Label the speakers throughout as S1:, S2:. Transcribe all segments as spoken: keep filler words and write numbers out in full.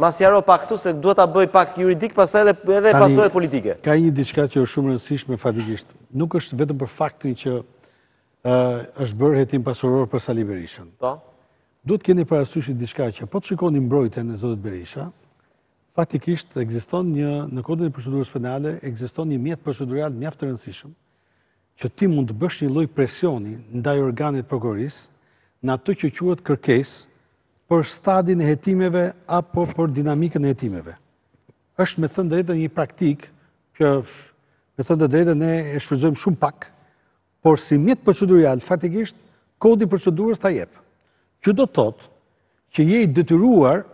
S1: Ma sqaro pak këtu se duhet ta bëj pak juridik, pastaj edhe edhe pasojë politike.
S2: Ka një diçka që është shumë e rëndësishme fatikisht. Nuk është vetëm për faktin që është bërë hetim pasuror për Sali Berishën.
S1: Po.
S2: Duhet keni parasysh diçka që po të shikoni mbrojtjen e zotit Berisha, faktikisht ekziston një në kodin e procedurës penale ekziston një mjet procedural mjaft të rëndësishëm që ti mund të bësh një lloj presioni ndaj organit prokurorisë në atë që quhet kërkesë për stadin e hetimeve apo për dinamikën e hetimeve. Është me thënë drejtën një praktik që me thënë drejtën ne e shfrytëzojmë shumë pak, por si mjet procedural faktikisht kodi i procedurës ta jep. Që do të thotë që je i detyruar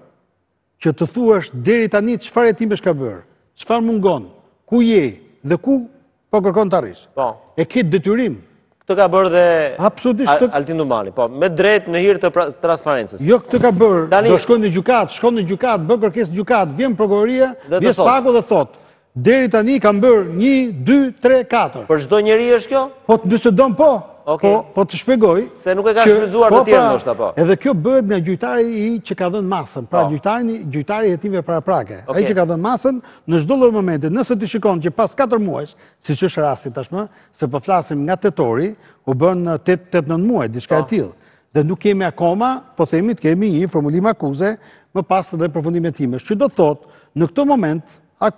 S2: që të thuash deri tani çfarë hetimesh ka bërë, çfarë mungon, ku je dhe ku po kërkon të arrish.
S1: Po.
S2: E ke detyrim.
S1: Këtë ka bërë dhe
S2: Absolutisht.
S1: Altin Numani, po, me drejt në hir të transparencës.
S2: Jo, këtë ka bërë, do shkojnë në gjykat, shkon në gjykat, bë kërkesë në gjykat, vjen prokuroria, vjen Spaku dhe thot, deri tani kam bërë një, dy, tre, katër.
S1: Për çdo njeri është kjo?
S2: Po nëse don po. Po, po të shpjegoj.
S1: Se nuk e ka shfrytzuar të tjerë ndoshta po.
S2: Edhe kjo bëhet nga gjyqtari i që ka dhënë masën, pra gjyqtari gjyqtari i hetimeve paraprake. Ai që ka dhënë masën në çdo lloj momenti, nëse ti shikon që pas katër muajsh, siç është rasti tashmë, se po flasim nga tetori, u bën tetë nëntë muaj, diçka e tillë. Dhe nuk kemi akoma, po themi të kemi një formulim akuze, më pas edhe përfundim hetimesh. Që do të thotë, në këtë moment,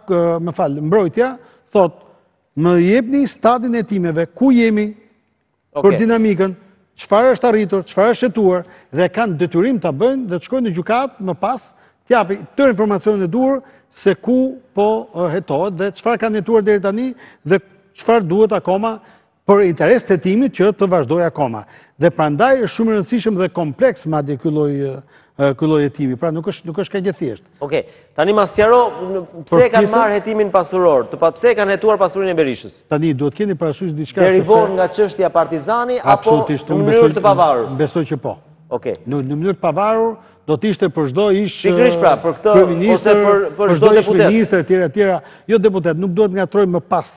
S2: më fal, mbrojtja thotë, më jepni stadin e hetimeve, ku jemi, për dinamikën, çfarë është arritur, çfarë është shetuar, dhe kanë detyrim ta bëjnë dhe të shkojnë në gjykat më pas t'japi tërë informacionin e duhur se ku po hetohet dhe çfarë kanë hetuar deri tani dhe çfarë duhet akoma për interes të hetimit që të vazhdojë akoma. Dhe prandaj është shumë e rëndësishëm dhe kompleks madje ky lloj ky lloj hetimi. Pra nuk është nuk është kaq e thjeshtë.
S1: Okej. Tani ma sqaro pse kanë marrë hetimin pasuror, të pa pse kanë hetuar pasurinë e Berishës.
S2: Tani duhet keni parasysh diçka
S1: derivon nga çështja Partizani apo në mënyrë të pavarur.
S2: Besoj që po.
S1: Okej.
S2: Në mënyrë të pavarur do të ishte për çdo ish
S1: Pikërisht pra, për këtë ose për për çdo deputet.
S2: Ministër etj etj, jo deputet, nuk duhet ngatrojmë më pas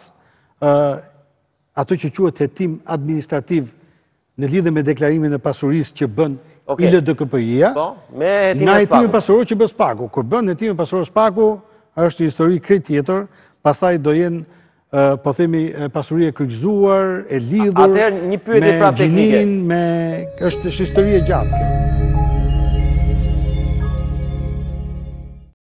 S2: ato që quhet hetim administrativ në lidhje me deklarimin e pasurisë që bën I L D K P I-ja, nga hetimin pasuror që bën Spaku. Kur bën hetimin pasuror Spaku, është histori krejt tjetër, pastaj do jenë, po themi, pasuri e kryqëzuar, e lidhur, me gjinin, me... është histori e gjatë kjo.